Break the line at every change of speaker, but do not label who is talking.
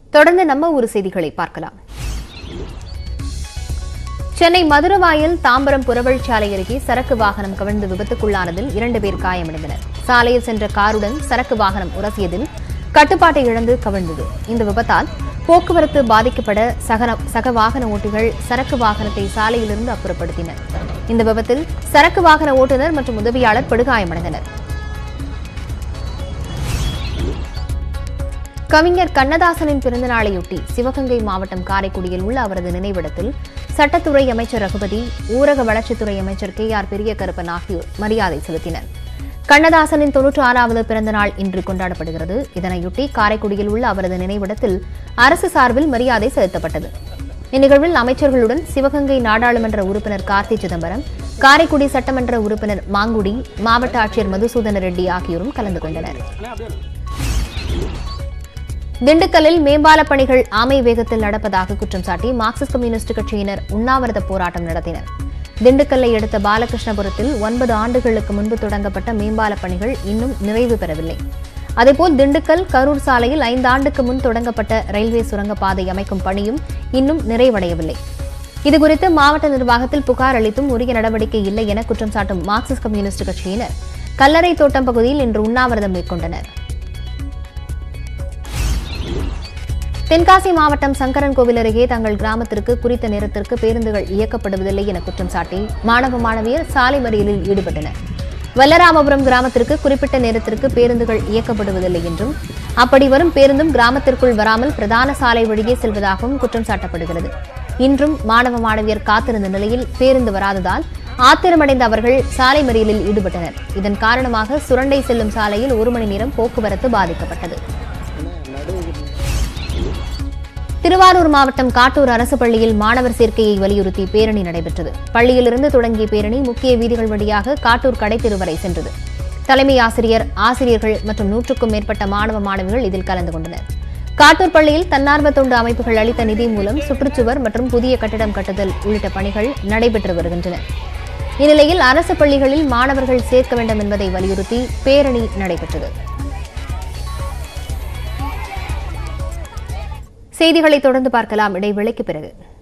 தொடர்ந்து நம்ம ஊர் செய்திகளை பார்க்கலாம். சென்னை மதுரவாயல் தாம்பரம் புறவழிச்சாலை அருகே சரக்கு வாகனம் கவிழ்ந்து விபத்துக்குள்ளானதில் 2 பேர் காயமடைந்தனர். சாலையில் சென்ற காருடன் சரக்கு வாகனம் உரசியதில் கட்டுப்பாட்டை இழந்து கவிழ்ந்தது. இந்த விபத்தால் போக்குவரத்து பாதிக்கப்பட சக வாகன ஓட்டிகள் சரக்கு வாகனத்தை சாலையிலிருந்து அப்புறப்படுத்தினர். இந்த விபத்தில் சரக்கு வாகன ஓட்டுநர் மற்றும் உதவியாளர் படுகாயமடைந்தனர். கவிஞர் கண்ணதாசனின் பிறந்தநாளையொட்டி சிவகங்கை மாவட்டம் காரைக்குடியில் உள்ள அவரது நினைவிடத்தில் சட்டத்துறை அமைச்சர் ரகுபதி, ஊரக வளர்ச்சித்துறை அமைச்சர் KR பெரியகருப்பன் ஆகியோர் மரியாதை செலுத்தினர். கண்ணதாசனின் 96வது பிறந்தநாள் இன்று கொண்டாடப்படுகிறது. இதனையொட்டி காரைக்குடியில் உள்ள அவரது நினைவிடத்தில் அரசு சார்பில் மரியாதை செலுத்தப்பட்டது. இந்நிகழ்வில் அமைச்சர்களுடன் சிவகங்கை நாடாளுமன்ற உறுப்பினர் கார்த்தி சிதம்பரம், காரைக்குடி சட்டமன்ற உறுப்பினர் மாங்குடி, மாவட்ட ஆட்சியர் மதுசூதன ரெட்டி ஆகியோரும் கலந்து கொண்டனர். திண்டுக்கல்லில் மேம்பால பணிகள் ஆமை வேகத்தில் நடப்பதாக குற்றம் சாட்டி மார்க்சிஸ்ட் கம்யூனிஸ்ட் கட்சியினர் உண்ணாவிரத போராட்டம் நடத்தினர். திண்டுக்கல்லை அடுத்த பாலகிருஷ்ணபுரத்தில் 9 ஆண்டுகளுக்கு முன்பு தொடங்கப்பட்ட மேம்பால பணிகள் இன்னும் நிறைவு பெறவில்லை. அதேபோல் திண்டுக்கல் கரூர் சாலையில் 5 ஆண்டுக்கு முன் தொடங்கப்பட்ட ரயில்வே சுரங்கப்பாதை அமைக்கும் பணியும் இன்னும் நிறைவடையவில்லை. இதுகுறித்து மாவட்ட நிர்வாகத்தில் புகார் அளித்தும் உரிய நடவடிக்கை இல்லை என குற்றம் சாட்டும் மார்க்சிஸ்ட் கம்யூனிஸ்ட் கட்சியினர் கல்லறை தோட்டம் பகுதியில் இன்று உண்ணாவிரதம் மேற்கொண்டனர். தென்காசி மாவட்டம் சங்கரன் கோவில் அருகே தங்கள் கிராமத்திற்கு குறித்த நேரத்திற்கு பேருந்துகள் இயக்கப்படுவதில்லை என குற்றம் சாட்டி மாணவியர் சாலை மறியலில் ஈடுபட்டனர். வல்லராமபுரம் கிராமத்திற்கு குறிப்பிட்ட நேரத்திற்கு பேருந்துகள் இயக்கப்படுவதில்லை என்றும் அப்படி வரும் பேருந்தும் கிராமத்திற்குள் வராமல் பிரதான சாலை வழியே செல்வதாகவும் குற்றம் சாட்டப்படுகிறது. இன்றும் மாணவியர் காத்திருந்த நிலையில் பேருந்து வராததால் ஆத்திரமடைந்த அவர்கள் சாலை மறியலில் ஈடுபட்டனர். இதன் காரணமாக சுரண்டை செல்லும் சாலையில் 1 மணி நேரம் போக்குவரத்து பாதிக்கப்பட்டது. திருவாரூர் மாவட்டம் காட்டூர் அரசு பள்ளியில் மாணவர் சேர்க்கையை வலியுறுத்தி பேரணி நடைபெற்றது. பள்ளியிலிருந்து தொடங்கிய பேரணி முக்கிய வீதிகள் வழியாக காட்டூர் கடைத்தெரு வரை சென்றது. தலைமை ஆசிரியர், ஆசிரியர்கள் மற்றும் 100க்கும் மேற்பட்ட மாணவிகள் இதில் கலந்து கொண்டனர். காட்டூர் பள்ளியில் தன்னார்வ தொண்டு அமைப்புகள் அளித்த நிதி மூலம் சுற்றுச்சுவர் மற்றும் புதிய கட்டிடம் கட்டுதல் உள்ளிட்ட பணிகள் நடைபெற்று வருகின்றன. இந்நிலையில் அரசு பள்ளிகளில் மாணவர்கள் சேர்க்க வேண்டும் என்பதை வலியுறுத்தி பேரணி நடைபெற்றது. செய்திகளை தொடர்ந்து பார்க்கலாம் இடைவேளைக்கு பிறகு.